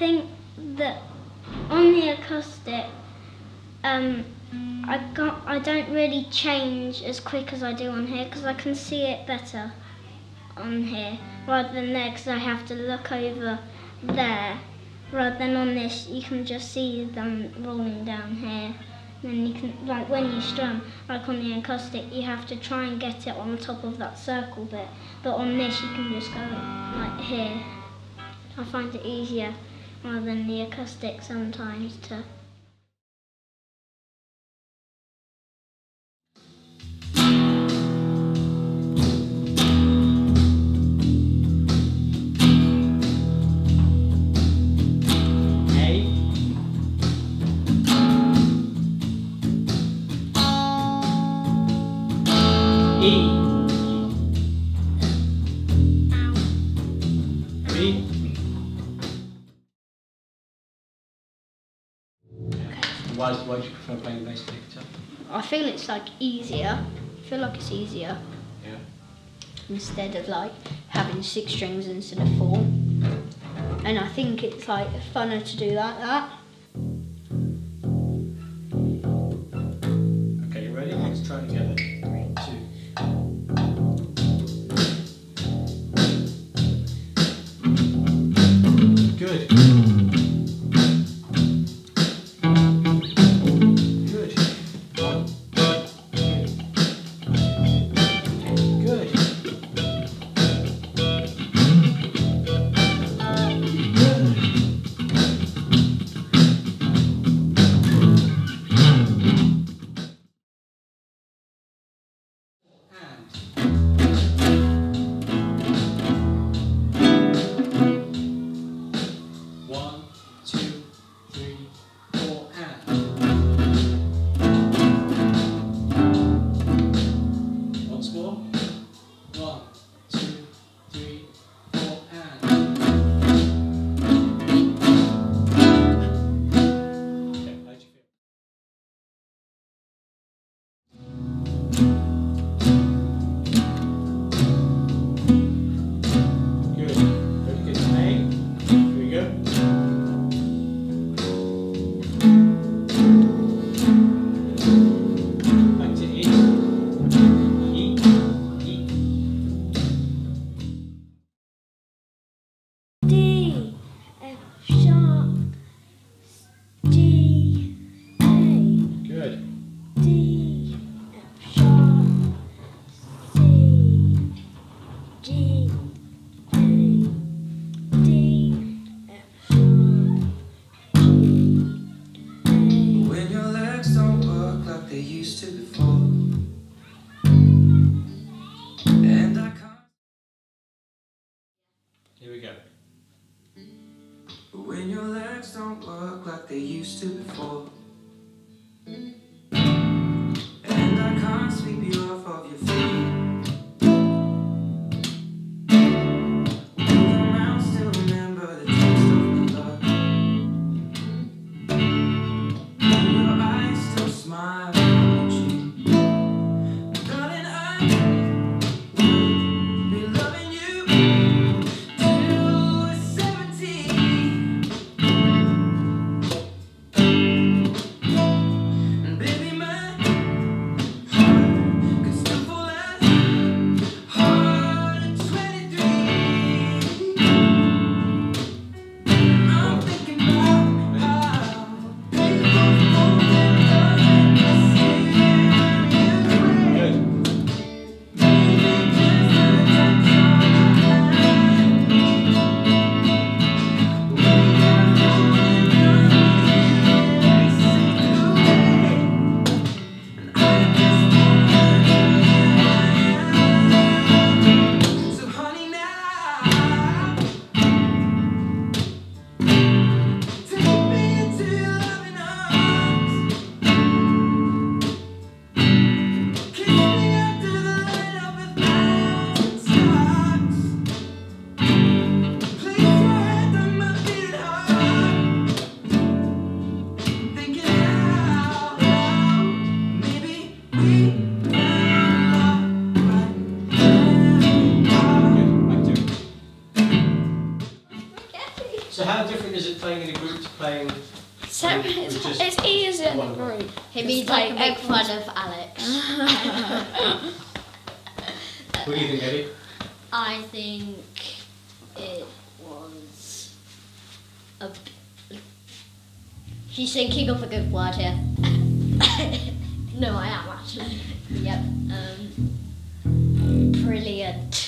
think that on the acoustic, I don't really change as quick as I do on here because I can see it better on here rather than there, because I have to look over there. Rather than on this, you can just see them rolling down here. Then you can, like when you strum, like on the acoustic, you have to try and get it on top of that circle bit. But on this, you can just go like here. I find it easier rather than the acoustic sometimes to. Why do you prefer playing bass to the guitar? I feel it's like easier. I feel like it's easier. Yeah. Instead of like having 6 strings instead of 4. And I think it's like funner to do like that. Okay, you ready? Let's try it together. 3, 2. Good. Here we go. When your legs don't work like they used to before, and I can't sweep you off of your feet, will your mouth still remember the taste of the love? Will your eyes still smile on your cheek? Darling, I will be loving you till we're 70. playing? It's easy in the group. He means like make fun of Alex. What do you think, Eddie? I think it was a. She's thinking of a good word here. No, I am actually. Yep. Brilliant.